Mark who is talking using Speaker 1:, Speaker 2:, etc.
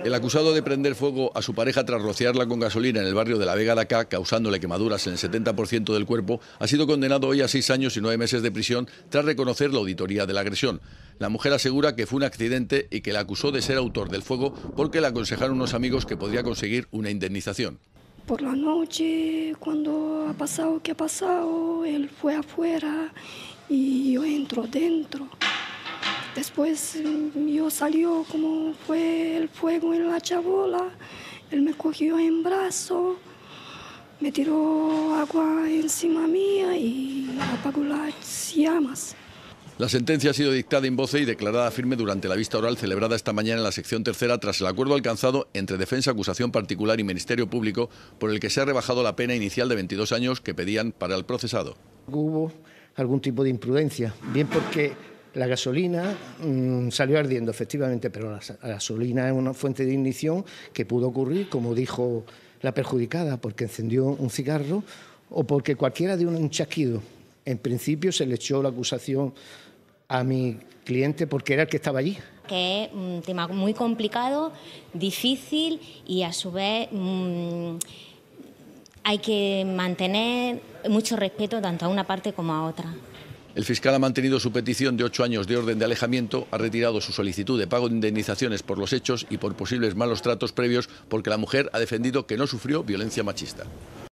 Speaker 1: El acusado de prender fuego a su pareja tras rociarla con gasolina en el barrio de la Vega de Acá, causándole quemaduras en el 70% del cuerpo, ha sido condenado hoy a 6 años y 9 meses de prisión tras reconocer la auditoría de la agresión. La mujer asegura que fue un accidente y que le acusó de ser autor del fuego porque le aconsejaron unos amigos que podría conseguir una indemnización.
Speaker 2: Por la noche, cuando ha pasado, ¿qué ha pasado? Él fue afuera y yo entro dentro. Después yo salió como fue el fuego en la chabola, él me cogió en brazo, me tiró agua encima mía y apagó las llamas.
Speaker 1: La sentencia ha sido dictada in voce y declarada firme durante la vista oral celebrada esta mañana en la sección tercera tras el acuerdo alcanzado entre defensa, acusación particular y Ministerio Público, por el que se ha rebajado la pena inicial de 22 años que pedían para el procesado.
Speaker 3: Hubo algún tipo de imprudencia, bien porque la gasolina salió ardiendo, efectivamente, pero la gasolina es una fuente de ignición que pudo ocurrir, como dijo la perjudicada, porque encendió un cigarro o porque cualquiera dio un chasquido. En principio se le echó la acusación a mi cliente porque era el que estaba allí.
Speaker 4: Que es un tema muy complicado, difícil y a su vez hay que mantener mucho respeto tanto a una parte como a otra.
Speaker 1: El fiscal ha mantenido su petición de 8 años de orden de alejamiento, ha retirado su solicitud de pago de indemnizaciones por los hechos y por posibles malos tratos previos porque la mujer ha defendido que no sufrió violencia machista.